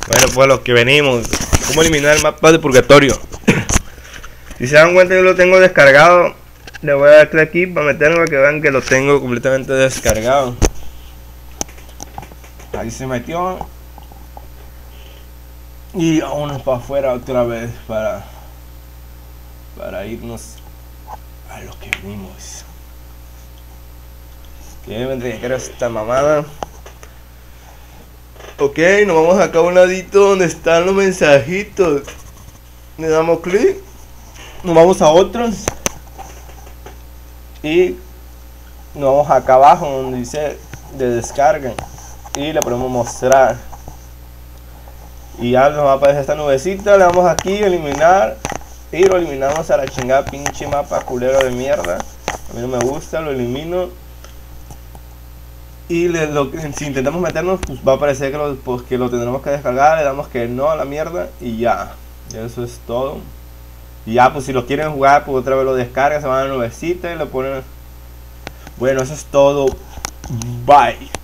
Bueno, pues lo que venimos. ¿Cómo eliminar el mapa de purgatorio? Si se dan cuenta, yo lo tengo descargado. Le voy a dar clic aquí para meterlo para que vean que lo tengo completamente descargado. Ahí se metió. Y vámonos para afuera otra vez para irnos a lo que venimos. Que vendría que era esta mamada. Ok, nos vamos acá a un ladito donde están los mensajitos. Le damos clic. Nos vamos a otros. Y nos vamos acá abajo donde dice de descarga. Y le ponemos mostrar. Y ya nos va a aparecer esta nubecita. Le damos aquí, eliminar. Y lo eliminamos a la chingada, pinche mapa culero de mierda. A mí no me gusta, lo elimino. Y si intentamos meternos, pues va a aparecer que lo tendremos que descargar. Le damos que no a la mierda y ya. Eso es todo. Y ya, pues si lo quieren jugar, pues otra vez lo descargan, se van a la nubecita y lo ponen. Bueno, eso es todo. Bye.